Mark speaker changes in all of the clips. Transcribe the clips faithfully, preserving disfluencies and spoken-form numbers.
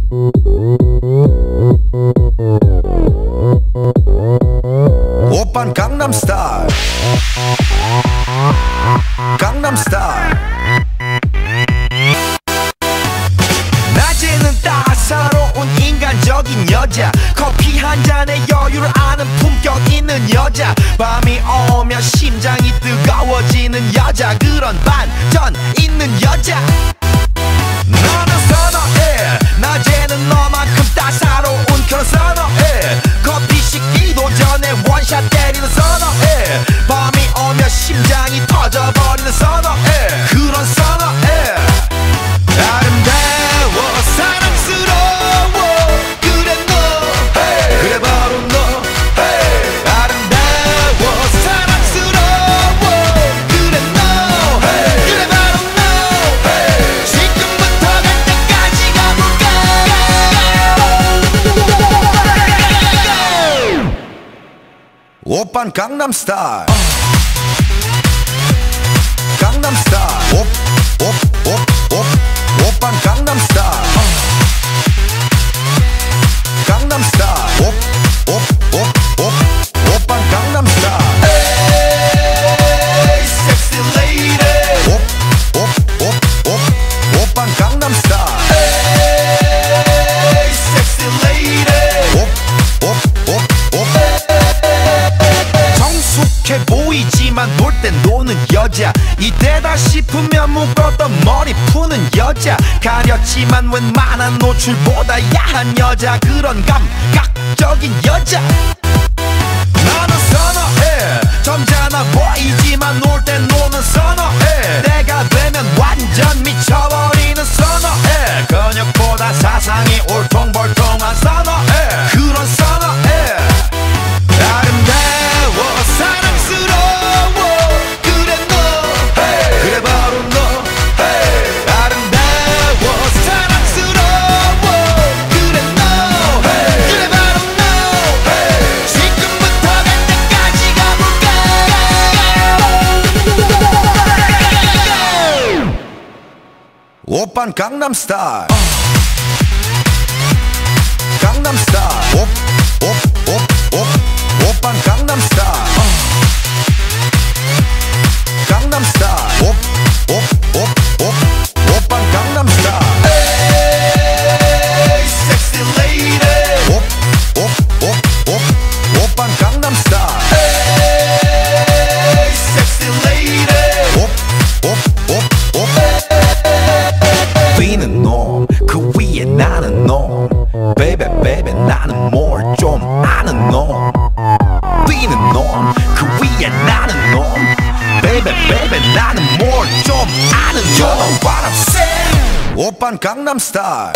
Speaker 1: 오빤 강남 스타일 강남 스타일 낮에는 따사로운 인간적인 여자 커피 한 잔에 여유를 아는 품격 있는 여자 밤이 오면 심장이 뜨거워지는 여자 그런 반전 있는 여자 너는 선어해 낮에는 너만큼 따사로운 그런 선어해 커피 식기도 전에 원샷 때리는 선어해 밤이 오면 심장이 터져버리는 선어해 그런 선어해 아름다워 사랑스러워 그래 너 hey. 그래 바로 너 hey. 아름다워 사랑스러워 그래 너 hey. 그래 바로 너 hey. 지금부터 갈 때까지 가볼까 오빤 강남 스타일 강남 스타일 오, 오, 오, 오, 오빤 강남 스타일 강남 스타일 오, 오, 오, 오, 오빤 강남 스타일 에이 섹시 레이디 오, 오, 오, 오, 오빤 강남 스타일 에이 섹시 레이디 오, 오, 오, 오 성숙해 보이지만 놀 땐 노는 여자 이때다 싶으면 묶었던 머리 푸는 여자 가렸지만 웬만한 노출보다 야한 여자 그런 감각적인 여자 나는 선어해 점잖아 보이지만 놀 땐 노는 선어해 내가 되면 완전 미쳐버리는 선어해 근육보다 사상이 울퉁불퉁한 선어해 그런 선어해 아름다워 사랑스러워 그래 너 hey. 그래 바로 너 hey. 아름다워 사랑스러워 그래 너 hey. 그래 바로 너 hey. 지금부터 갈 때까지 가볼까 오빤 강남 스타일 강남 스타일 오, 오, 오, 오, 오빤 강남 스타일 강남 스타일 오, 오, 오, 오, 오빤 강남 스타일 에이 섹시 레이디 오, 오, 오, 오, 오빤 강남 스타일 에이 섹시 레이디 오, 오, 오, 오 뛰는 놈 그 위에 나는 놈 베이베 베이베 나는 뭘 좀 아는 놈 뛰는 놈 그 위에 나는 놈 베이베 베이베 나는 뭘 좀 아는 놈 You know what I'm saying 오빤 강남 스타일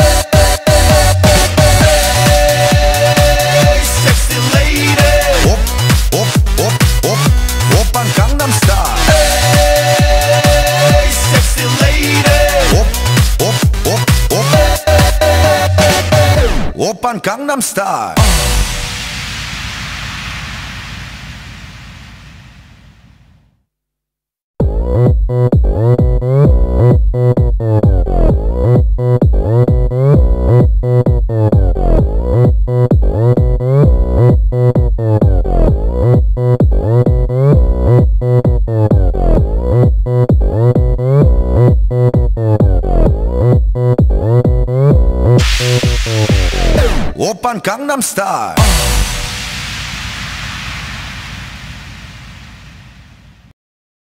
Speaker 1: 에이 섹시 레이디 오, 오, 오, 오, 오빤 강남 스타일 에이 섹시 레이디 오, 오, 오, 오, 오빤 강남 스타일 오빤 강남 스타일